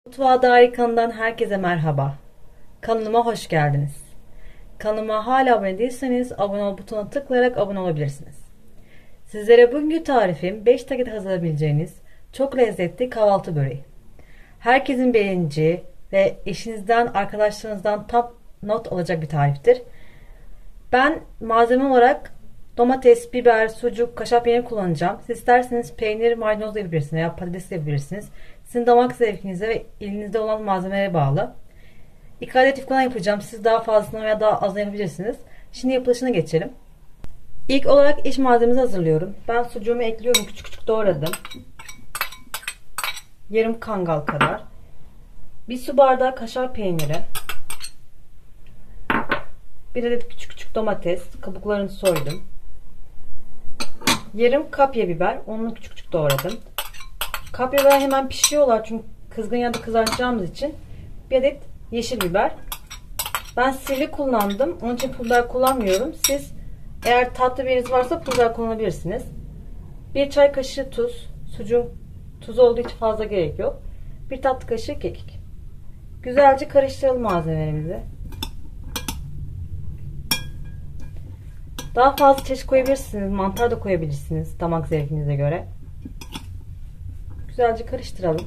Mutfağa Dair kanalından herkese merhaba. Kanalıma hoş geldiniz. Kanalıma hala abone değilseniz abone ol butonuna tıklayarak abone olabilirsiniz. Sizlere bugünkü tarifim 5 dakikada hazırlayabileceğiniz çok lezzetli kahvaltı böreği. Herkesin beğeneceği ve eşinizden, arkadaşlarınızdan top not alacak bir tariftir. Ben malzeme olarak domates, biber, sucuk, kaşar peyniri kullanacağım. Siz isterseniz peynir, maydanoz da yapabilirsiniz veya patates de yapabilirsiniz. Sizin damak zevkinize ve elinizde olan malzemelere bağlı. 2 adet yufkadan yapacağım. Siz daha fazlasını veya daha az yapabilirsiniz. Şimdi yapılışına geçelim. İlk olarak iç malzememizi hazırlıyorum. Ben sucuğumu ekliyorum. Küçük küçük doğradım. Yarım kangal kadar. Bir su bardağı kaşar peyniri. Bir adet küçük küçük domates. Kabuklarını soydum. Yarım kapya biber. Onu küçük küçük doğradım. Kapya biber hemen pişiyorlar çünkü kızgın yağda kızartacağımız için. Bir adet yeşil biber. Ben sivri kullandım. Onun için pul biber kullanmıyorum. Siz eğer tatlı biriniz varsa pul biber kullanabilirsiniz. Bir çay kaşığı tuz. Sucuğun tuz olduğu için fazla gerek yok. Bir tatlı kaşığı kekik. Güzelce karıştıralım malzemelerimizi. Daha fazla çeşit koyabilirsiniz. Mantar da koyabilirsiniz damak zevkinize göre. Güzelce karıştıralım.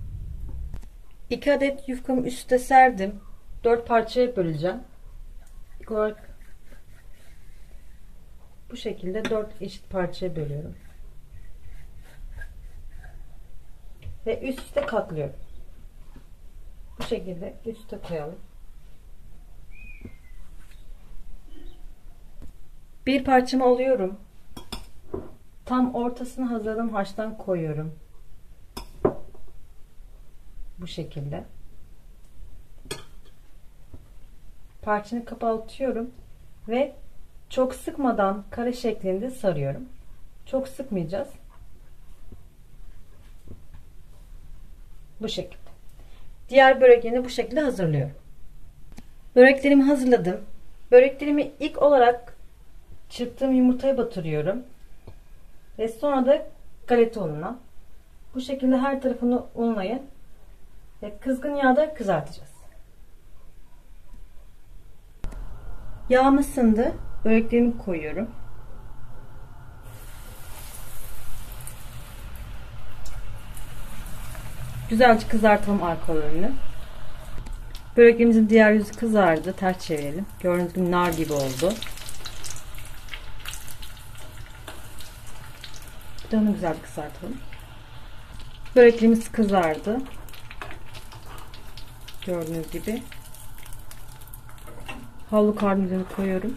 2 adet yufkamı üstte serdim. 4 parçaya böleceğim. İlk olarak bu şekilde 4 eşit parçaya bölüyorum. Ve üst üste katlıyorum. Bu şekilde üste koyalım. Bir parçamı alıyorum. Tam ortasını hazırladım. Haştan koyuyorum. Bu şekilde. Parçanı kapatıyorum ve çok sıkmadan kare şeklinde sarıyorum. Çok sıkmayacağız. Bu şekilde. Diğer böreklerini bu şekilde hazırlıyorum. Böreklerimi hazırladım. Böreklerimi ilk olarak çırptığım yumurtaya batırıyorum. Ve sonra da galeta ununa. Bu şekilde her tarafını unlayın. Ve kızgın yağda kızartacağız. Yağım ısındı. Böreklerimi koyuyorum. Güzelce kızartalım arkalarını. Böreklerimizin diğer yüzü kızardı. Ters çevirelim. Gördüğünüz gibi nar gibi oldu. Bir de onu güzel kızartalım. Böreklerimiz kızardı. Gördüğünüz gibi. Havlu kağıdın üzerine koyuyorum.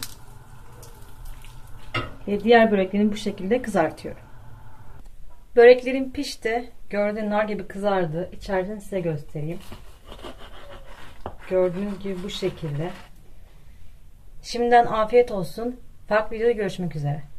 Ve diğer böreklerimi bu şekilde kızartıyorum. Böreklerim pişti. Gördüğünüz nar gibi kızardı. İçeriden size göstereyim. Gördüğünüz gibi bu şekilde. Şimdiden afiyet olsun. Farklı videoda görüşmek üzere.